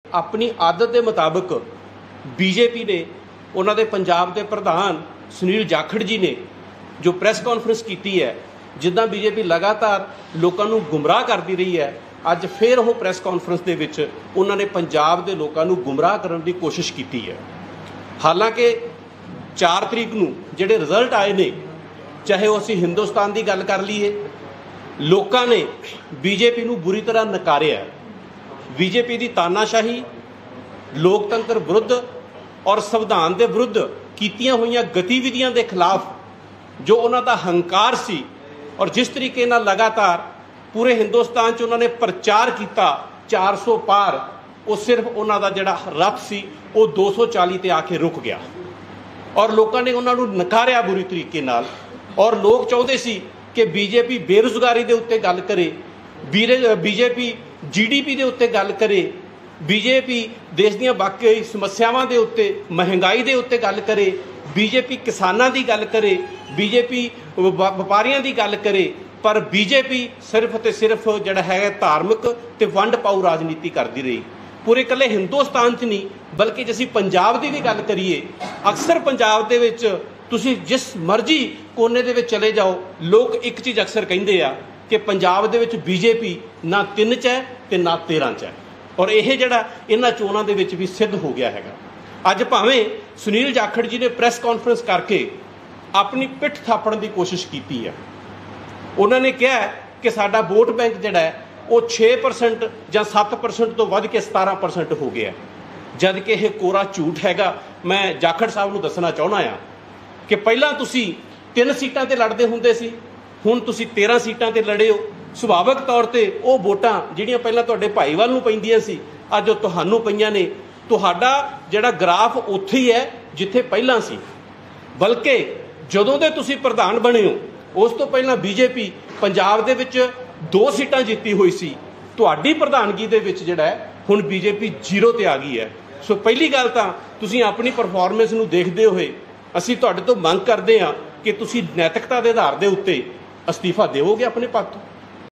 अपनी आदत के मुताबिक बीजेपी ने उन्होंने पंजाब के प्रधान सुनील जाखड़ जी ने जो प्रेस कॉन्फ्रेंस की है, जिदा बीजेपी लगातार लोगों को गुमराह करती रही है, अज फिर वो प्रेस कॉन्फ्रेंस के विच उन्होंने पंजाब के लोगों को गुमराह करने की कोशिश की है। हालांकि 4 तरीक नूं जिहड़े रिजल्ट आए ने, चाहे वो असीं हिंदुस्तान की गल कर लीए, लोगों ने बीजेपी नूं बुरी तरह नकारिया। बीजेपी की तानाशाही, लोकतंत्र विरुद्ध और संविधान के विरुद्ध कीतियां हुई गतिविधियों के खिलाफ जो उन्हों का हंकार सी और जिस तरीके नाल लगातार पूरे हिंदुस्तान च उन्होंने प्रचार किया 400 पार, वो सिर्फ उन्हों का जिहड़ा रथ सी वो 240 ते आके रुक गया और लोगों ने उन्होंने नकारिया बुरी तरीके नाल। और लोग चाहते सी कि बीजेपी बेरोजगारी के उत्ते गल करे, बीजेपी GDP के उत्ते गल करे, बीजेपी देश ਦੀਆਂ बाकी समस्यावां के उत्ते महंगाई के उत्ते गल करे, बीजेपी किसानों की गल करे, बीजेपी व्यापारियों की गल करे, पर बीजेपी सिर्फ तो सिर्फ जिहड़ा है धार्मिक ते वंड पाऊ राजनीति करती रही। पूरे कल्ले हिंदुस्तान च नहीं बल्कि जे असीं पंजाब की भी गल करिए, अक्सर पंजाब दे विच तुसीं जिस मर्जी कोने दे विच चले जाओ, लोग एक चीज़ अक्सर कहिंदे आ कि पंजाब दे विच बीजेपी ना 3 च है ते ना 13 च है। और यह जिहड़ा इन्हां चोणां दे विच भी सिद्ध हो गया है। अज भावें सुनील जाखड़ जी ने प्रेस कॉन्फ्रेंस करके अपनी पिठ थापण की कोशिश की है। उन्होंने कहा कि साडा वोट बैंक जिहड़ा है वो 6% या 7% तो वध के 17% हो गया, जद कि यह कोरा झूठ हैगा। मैं जाखड़ साहब नूं दसना चाहुंदा आ कि पहलां तुसीं 3 सीटां ते लड़दे हुंदे सी, हुण तुसीं 13 सीटां ते लड़े हो। सुभाविक तौर पर वो वोटां जिहड़ियां पहलां तुहाडे भाईवाल नूं पैंदियां सी, अज वो तुहानूं पईयां ने। तुहाडा जिहड़ा ग्राफ उत्थे ही है जिथे पहलां सी, बल्कि जदों दे तुसीं प्रधान बने हो उस तो पहलां बीजेपी पंजाब दे विच 2 सीटां जीती हुई सी। तुहाडी प्रधानगी दे विच जिहड़ा है हुण बीजेपी 0 ते आ गई है। सो पहली गल तां तुसीं अपनी परफॉर्मेंस नूं देखदे होए असीं तुहाडे तों मंग करदे हां कि तुसीं नैतिकता दे आधार दे उत्ते अस्तीफा देवोगे अपने पद तो।